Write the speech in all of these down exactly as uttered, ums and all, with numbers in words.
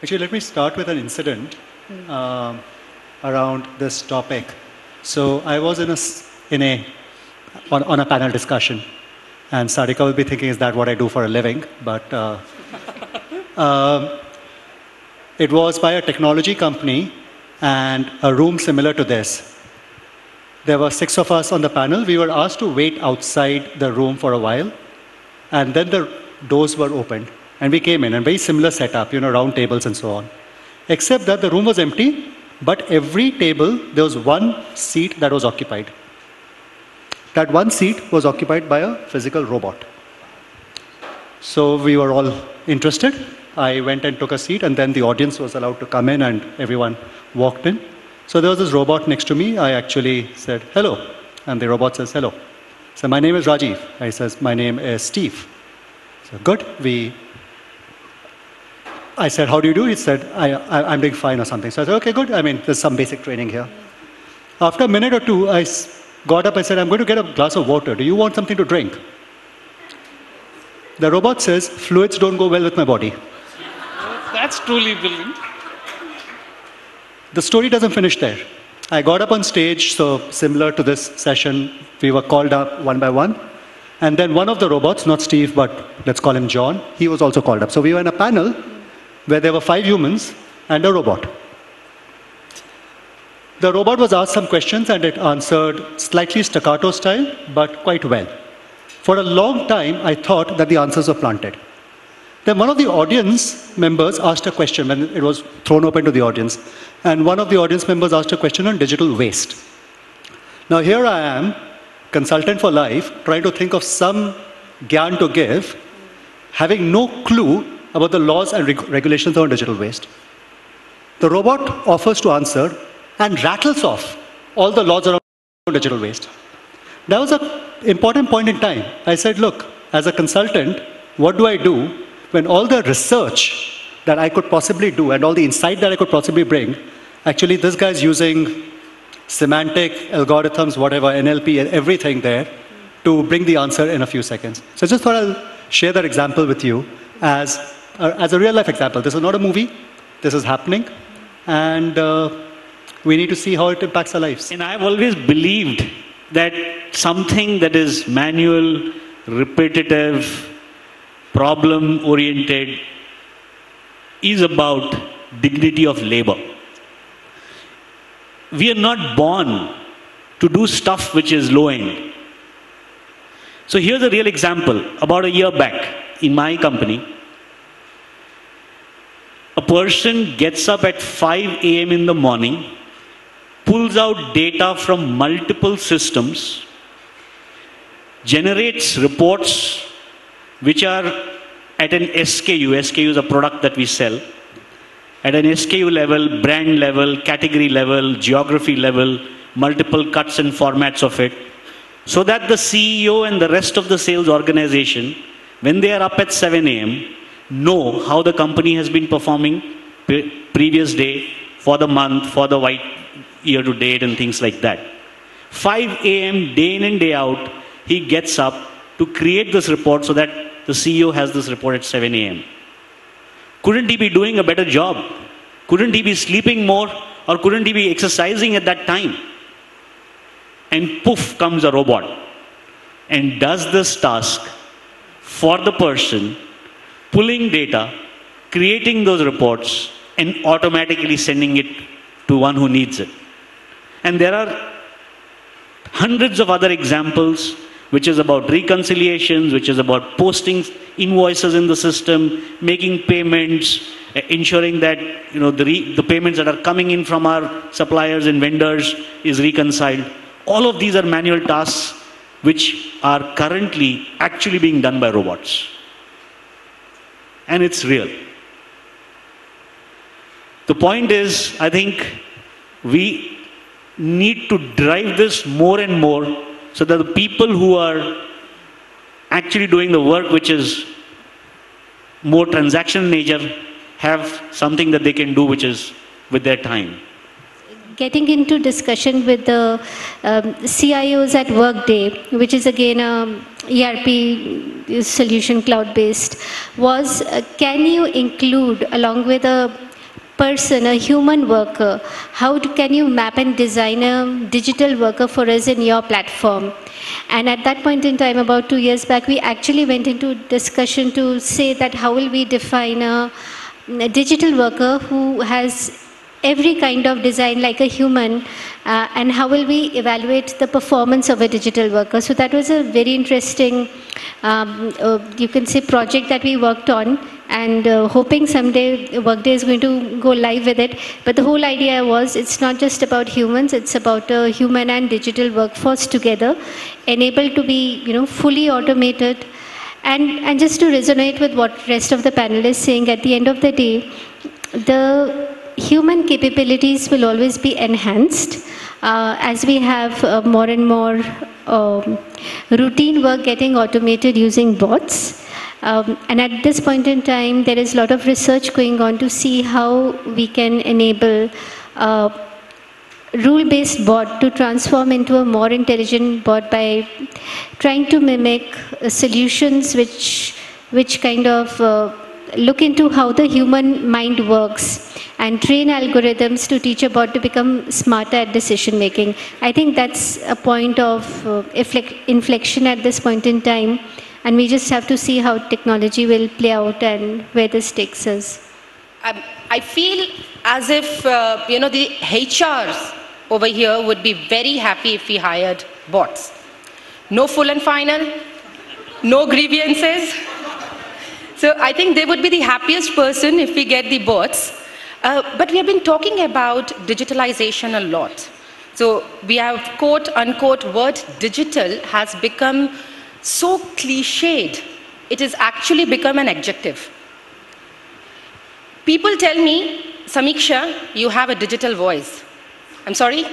Actually, let me start with an incident uh, around this topic. So I was in a, in a on, on a panel discussion, and Sarika will be thinking, is that what I do for a living? But uh, uh, it was by a technology company and a room similar to this. There were six of us on the panel. We were asked to wait outside the room for a while, and then the doors were opened. And we came in, and very similar setup, you know, round tables and so on. Except that the room was empty, but every table, there was one seat that was occupied. That one seat was occupied by a physical robot. So we were all interested. I went and took a seat, and then the audience was allowed to come in, and everyone walked in. So there was this robot next to me. I actually said, hello. And the robot says, hello. So my name is Rajiv. I says, my name is Steve. So good. We I said, how do you do? He said, I, I, I'm doing fine or something. So I said, okay, good. I mean, there's some basic training here. After a minute or two, I got up and said, I'm going to get a glass of water. Do you want something to drink? The robot says, fluids don't go well with my body. That's truly brilliant. The story doesn't finish there. I got up on stage, so similar to this session, we were called up one by one. And then one of the robots, not Steve, but let's call him John, he was also called up. So we were in a panel where there were five humans and a robot. The robot was asked some questions and it answered slightly staccato style, but quite well. For a long time, I thought that the answers were planted. Then one of the audience members asked a question when it was thrown open to the audience. And one of the audience members asked a question on digital waste. Now here I am, consultant for life, trying to think of some gyan to give, having no clue about the laws and reg regulations on digital waste. The robot offers to answer and rattles off all the laws around digital waste. That was an important point in time. I said, look, as a consultant, what do I do when all the research that I could possibly do and all the insight that I could possibly bring, actually this guy's using semantic algorithms, whatever, N L P, everything there to bring the answer in a few seconds. So I just thought I'll share that example with you as Uh, as a real-life example. This is not a movie. This is happening. And uh, we need to see how it impacts our lives. And I've always believed that something that is manual, repetitive, problem-oriented is about dignity of labor. We are not born to do stuff which is low-end. So here's a real example. About a year back, in my company, a person gets up at five A M in the morning, pulls out data from multiple systems, generates reports which are at an S K U. S K U is a product that we sell. At an S K U level, brand level, category level, geography level, multiple cuts and formats of it, so that the C E O and the rest of the sales organization, when they are up at seven A M, know how the company has been performing previous day, for the month, for the white year to date and things like that. five A M day in and day out, he gets up to create this report so that the C E O has this report at seven A M Couldn't he be doing a better job? Couldn't he be sleeping more? Or couldn't he be exercising at that time? And poof comes a robot and does this task for the person, pulling data, creating those reports, and automatically sending it to one who needs it. And there are hundreds of other examples, which is about reconciliations, which is about posting invoices in the system, making payments, ensuring that you know the, re the payments that are coming in from our suppliers and vendors is reconciled. All of these are manual tasks which are currently actually being done by robots. And it's real. The point is, I think we need to drive this more and more so that the people who are actually doing the work which is more transactional nature have something that they can do which is with their time. Getting into discussion with the um, C I Os at Workday, which is again a E R P solution cloud-based, was uh, can you include along with a person, a human worker, how do, can you map and design a digital worker for us in your platform? And at that point in time, about two years back, we actually went into discussion to say that how will we define a, a digital worker who has every kind of design like a human, uh, and how will we evaluate the performance of a digital worker. So that was a very interesting, um, uh, you can say, project that we worked on, and uh, hoping someday Workday is going to go live with it. But the whole idea was, it's not just about humans, it's about a human and digital workforce together, enabled to be, you know, fully automated. And, and just to resonate with what rest of the panel is saying, at the end of the day, the human capabilities will always be enhanced uh, as we have uh, more and more um, routine work getting automated using bots. Um, and at this point in time, there is a lot of research going on to see how we can enable uh, rule-based bot to transform into a more intelligent bot by trying to mimic uh, solutions which, which kind of uh, look into how the human mind works and train algorithms to teach a bot to become smarter at decision making. I think that's a point of uh, inflection at this point in time, and we just have to see how technology will play out and where this takes us. Um, I feel as if, uh, you know, the H Rs over here would be very happy if we hired bots. No full and final, no grievances. So I think they would be the happiest person if we get the bots. Uh, but we have been talking about digitalization a lot. So we have quote unquote word digital has become so cliched. It has actually become an adjective. People tell me, Samiksha, you have a digital voice. I'm sorry?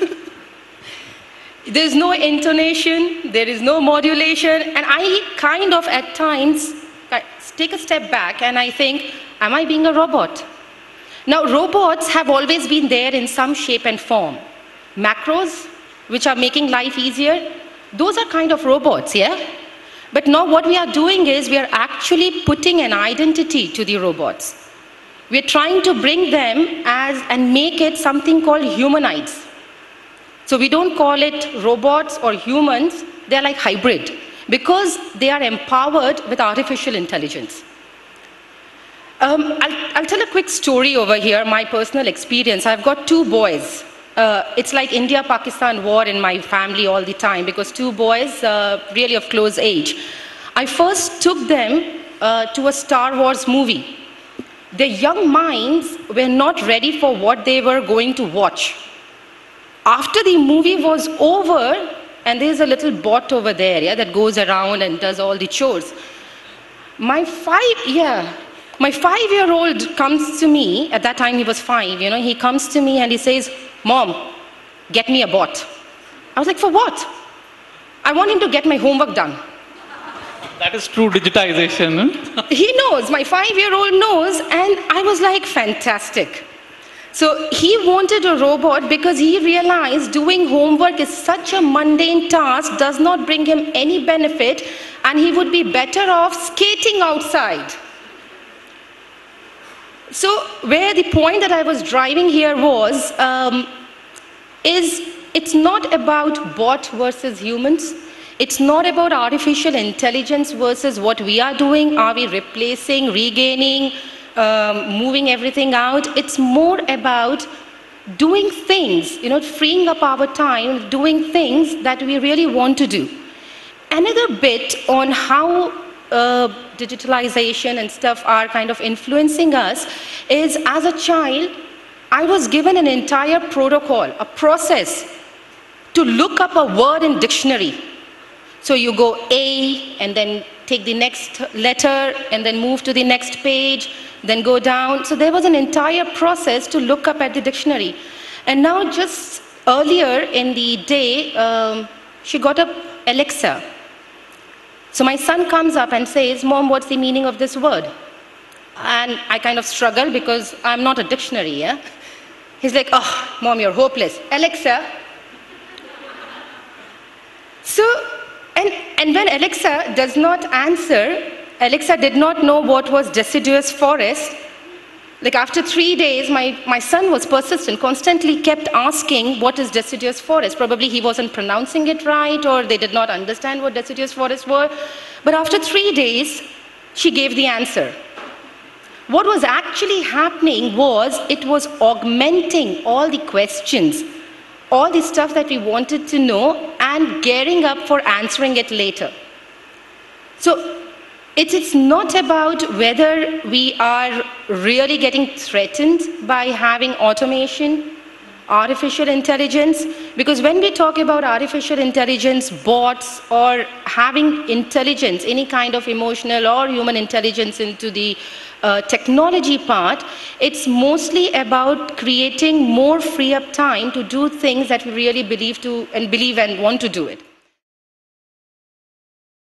There's no intonation, there is no modulation, and I kind of at times take a step back and I think, am I being a robot? Now, robots have always been there in some shape and form. Macros, which are making life easier, those are kind of robots, yeah? But now what we are doing is we are actually putting an identity to the robots. We are trying to bring them as and make it something called humanoids. So we don't call it robots or humans, they're like hybrid, because they are empowered with artificial intelligence. Um, I'll, I'll tell a quick story over here, my personal experience. I've got two boys. Uh, it's like India-Pakistan war in my family all the time, because two boys uh, really of close age. I first took them uh, to a Star Wars movie. Their young minds were not ready for what they were going to watch. After the movie was over, and there's a little bot over there, yeah, that goes around and does all the chores. My five, yeah, my five-year-old comes to me, at that time he was five, you know, he comes to me and he says, Mom, get me a bot. I was like, for what? I want him to get my homework done. That is true digitization. He knows, my five-year-old knows, and I was like, fantastic. So he wanted a robot because he realized doing homework is such a mundane task, does not bring him any benefit, and he would be better off skating outside. So where the point that I was driving here was, um, is it's not about bot versus humans. It's not about artificial intelligence versus what we are doing. Are we replacing, regaining, um, moving everything out? It's more about doing things, you know, freeing up our time, doing things that we really want to do. Another bit on how uh, digitalization and stuff are kind of influencing us is, as a child, I was given an entire protocol, a process to look up a word in dictionary. So you go A, and then take the next letter, and then move to the next page, then go down. So there was an entire process to look up at the dictionary. And now just earlier in the day, um, she got a Alexa. So my son comes up and says, Mom, what's the meaning of this word? And I kind of struggle because I'm not a dictionary, yeah? He's like, oh, Mom, you're hopeless. Alexa. So, And, and when Alexa does not answer, Alexa did not know what was deciduous forest. Like after three days, my, my son was persistent, constantly kept asking what is deciduous forest. Probably he wasn't pronouncing it right, or they did not understand what deciduous forests were. But after three days, she gave the answer. What was actually happening was it was augmenting all the questions, all the stuff that we wanted to know, and gearing up for answering it later. So It's, it's not about whether we are really getting threatened by having automation, artificial intelligence, because when we talk about artificial intelligence, bots, or having intelligence, any kind of emotional or human intelligence into the uh, technology part, it's mostly about creating more free up time to do things that we really believe to and believe and want to do it.